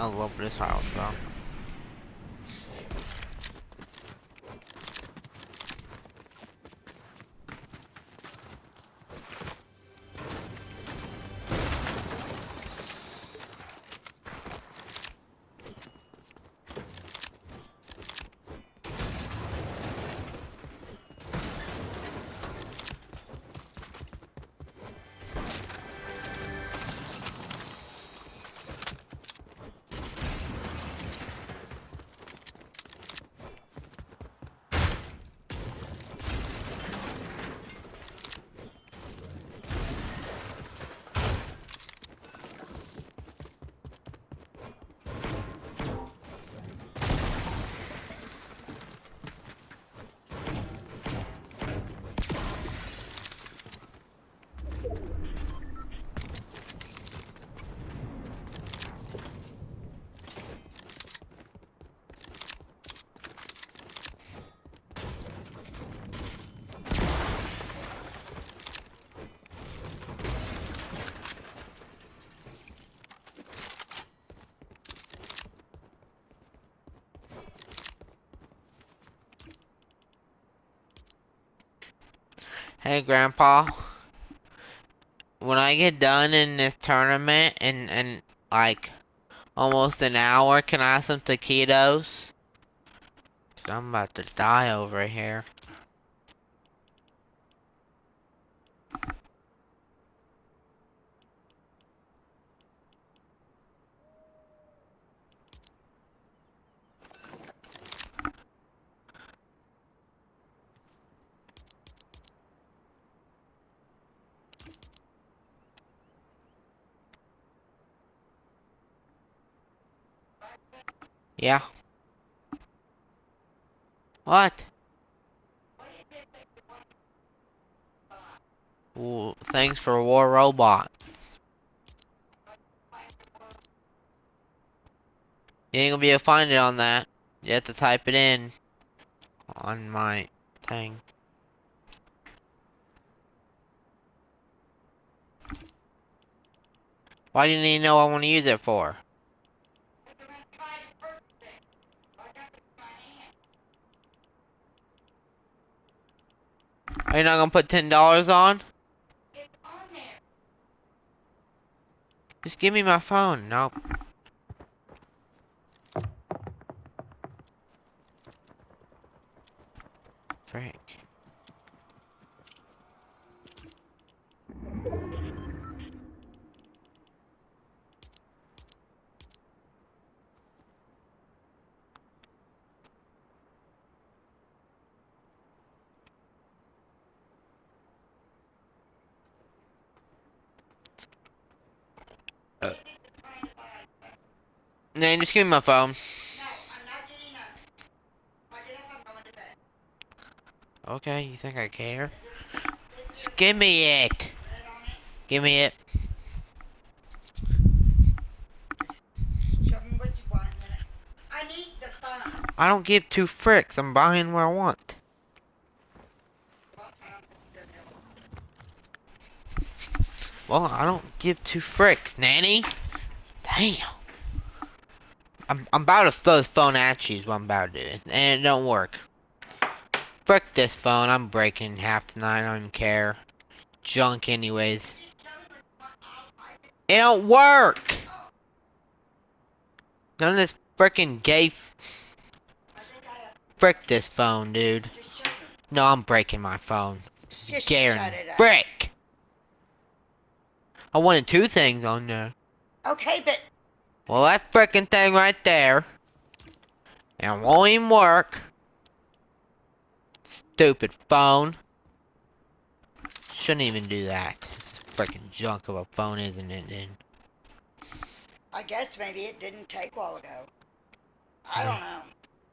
I love this house, bro. Hey, Grandpa. When I get done in this tournament in like almost an hour, can I have some taquitos? 'Cause I'm about to die over here. Yeah. What? Ooh, thanks for War Robots. You ain't gonna be able to find it on that. You have to type it in on my thing. Why do you need to know what I want to use it for? Are you not gonna put $10 on? Just give me my phone. Nope. Frick. Nah, just give me my phone. Okay, you think I care? Just give me it. Give me it. I need the phone. I don't give two fricks. I'm buying what I want. Well, I don't give two fricks, Nanny. Damn. I'm about to throw this phone at you is what I'm about to do. And it don't work. Frick this phone. I'm breaking half tonight. I don't even care. Junk anyways. It don't work. None of this frickin' gay. Frick this phone, dude. No, I'm breaking my phone. Just Garen. shut it up. Frick. I wanted two things on there. Okay, but Well, that frickin' thing right there. And it won't even work. Stupid phone. Shouldn't even do that. It's frickin' junk of a phone, isn't it, then? I guess maybe it didn't take a while ago. I don't know.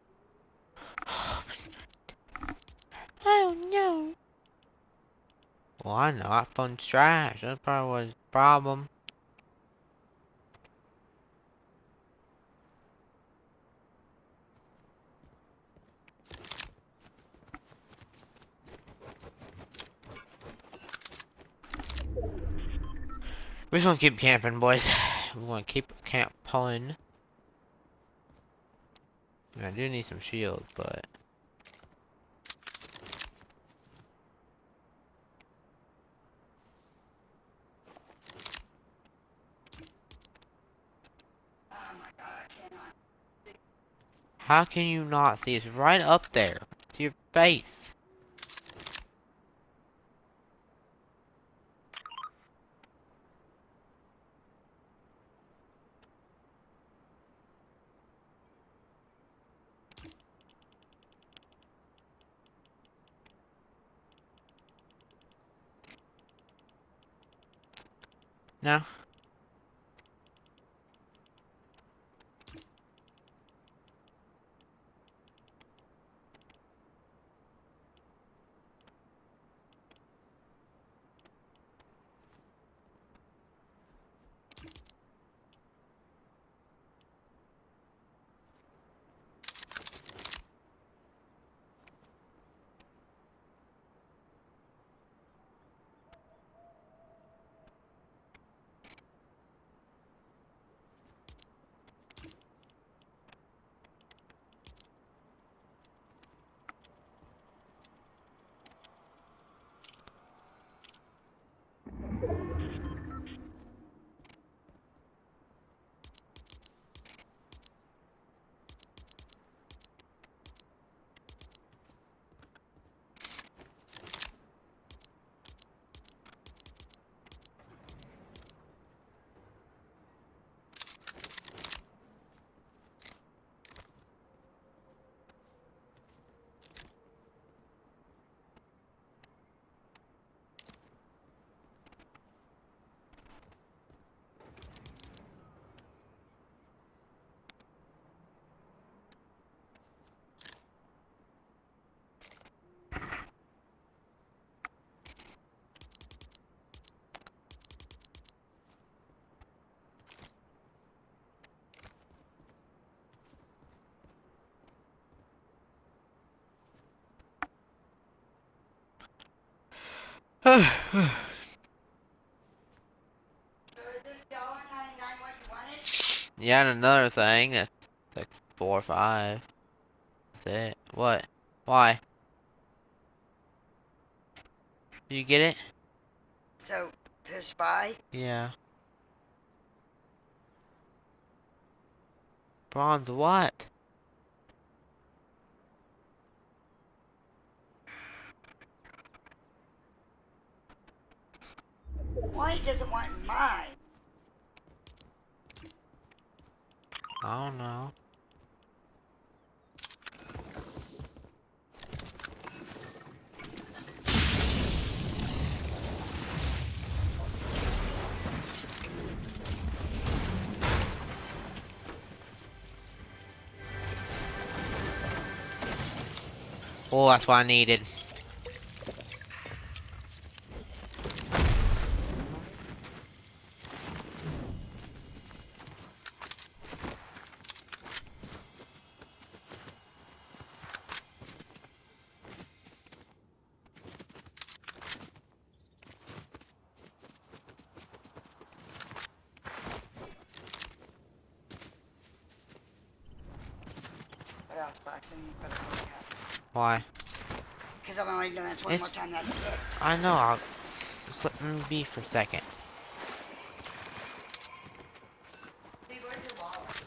Oh no. Well, I know that phone's trash. That's probably what his problem. We're just gonna keep camping, boys. We're gonna keep camp pulling. I do need some shields, but Oh my god, I cannot. how can you not see? It's right up there. To your face. No. So is this $1.99 what you wanted? Yeah, and another thing, that's like 4 or 5. That's it. What? Why? Do you get it? So, push by? Yeah. Bronze what? Why doesn't want mine? I don't know. Oh, that's what I needed. What else, Braxton? You better hurry up. Why? Because I'm only doing this one more time, that's it. I know, I'll... Just let me be for a second. See, where's your wallet?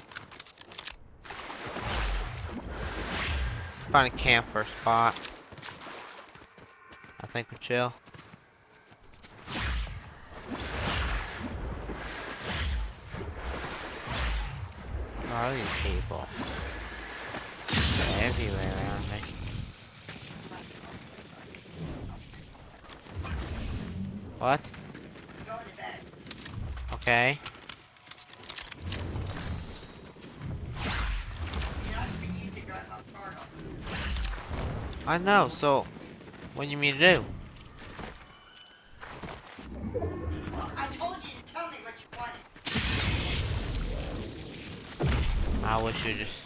Find a camper spot. I think we'll chill. Where are these people? They're everywhere around me. What? Go to bed. Okay. You're not supposed to use it right off startle. I know, so... What do you mean to do? Well, I told you to tell me what you wanted. I wish you just...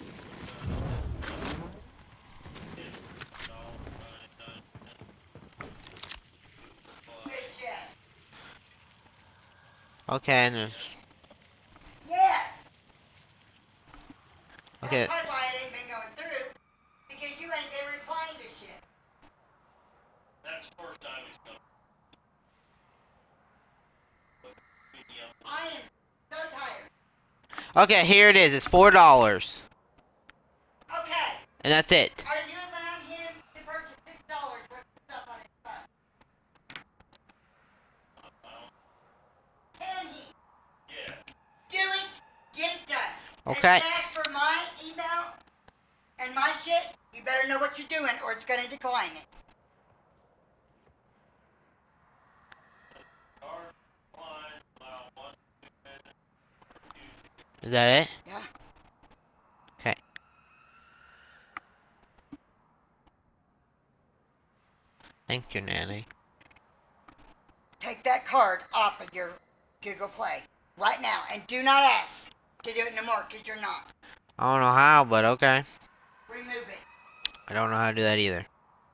Good, yes. Okay, and there's... Yes! Okay. That's probably why you ain't been replying to shit. That's the first time he's come. I am so tired. Okay, here it is. It's $4. Okay. And that's it. Are you allowing him to purchase $6 worth of stuff on his phone? Can he? Yeah. Do it. Get it done. Okay. And if you ask for my email and my shit, you better know what you're doing or it's going to decline it. Is that it? Yeah. Okay. Thank you, Nanny. Take that card off of your Google Play right now and do not ask to do it no more because you're not. I don't know how, but okay. Remove it. I don't know how to do that either.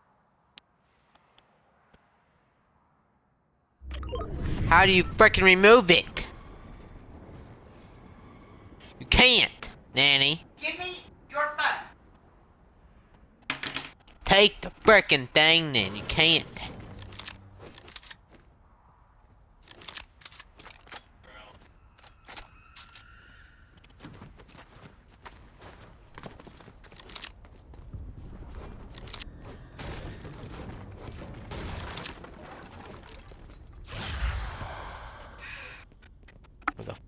How do you frickin' remove it? You can't, Nanny. Give me your phone. Take the frickin' thing then. You can't. Where the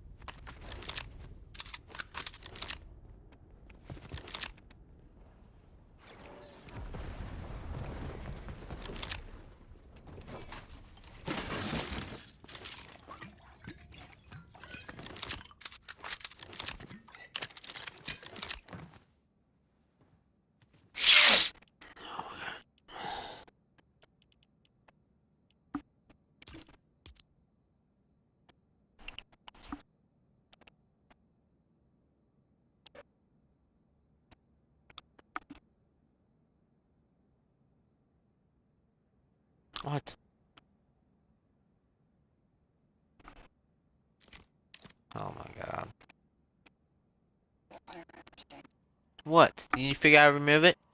What? Oh my god. I don't understand. What? Did you figure out how to remove it?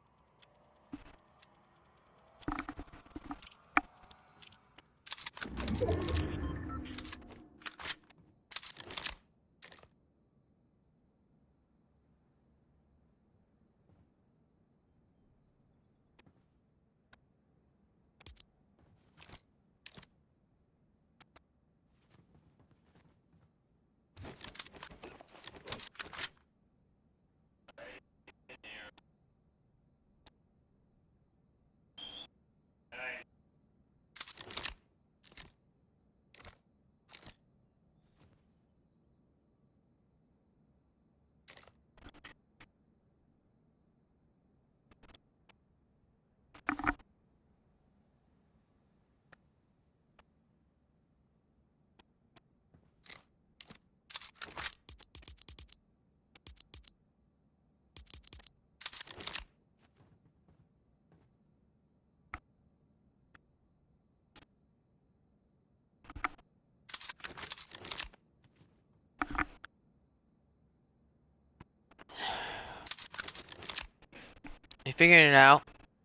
You figuring it out?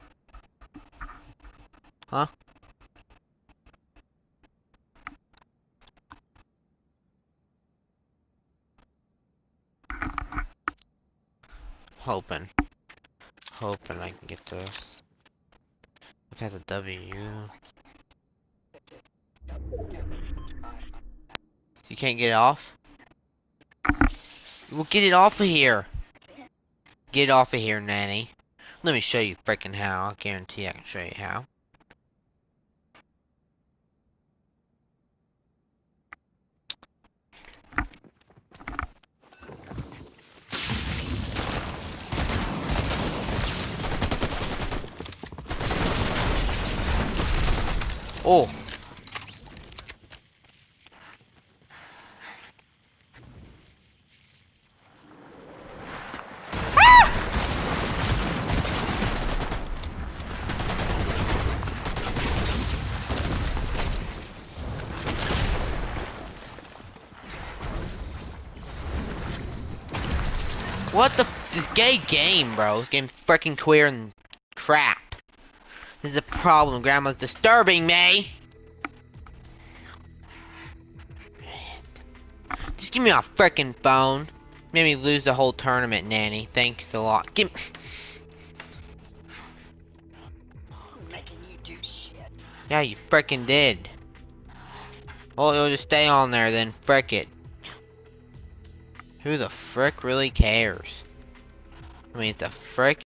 Huh? Hoping I can get this. If that's a W. You can't get it off? Well, get it off of here. Get it off of here, Nanny. Let me show you frickin' how. I guarantee I can show you how. Oh. What the f- this gay game, bro. This game's freaking queer and crap. This is a problem. Grandma's disturbing me. Just give me my freaking phone. Made me lose the whole tournament, Nanny. Thanks a lot. Give me. I'm making you do shit. Yeah, you freaking did. Well, you'll just stay on there then. Frick it. Who the frick really cares? I mean, it's a frick